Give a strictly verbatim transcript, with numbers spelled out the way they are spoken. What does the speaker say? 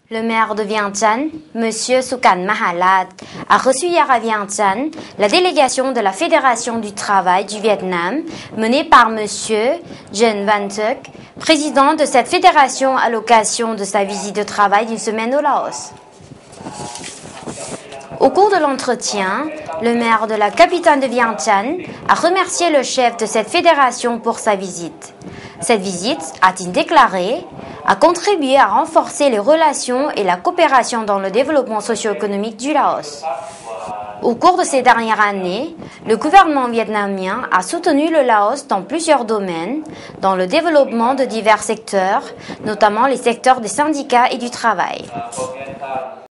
Le maire de Vientiane, M. Sukan Mahalat, a reçu hier à Vientiane la délégation de la Fédération du travail du Vietnam, menée par M. Jen Van Thuc, président de cette fédération à l'occasion de sa visite de travail d'une semaine au Laos. Au cours de l'entretien, le maire de la capitale de Vientiane a remercié le chef de cette fédération pour sa visite. Cette visite, a-t-il déclaré, a contribué à renforcer les relations et la coopération dans le développement socio-économique du Laos. Au cours de ces dernières années, le gouvernement vietnamien a soutenu le Laos dans plusieurs domaines, dans le développement de divers secteurs, notamment les secteurs des syndicats et du travail.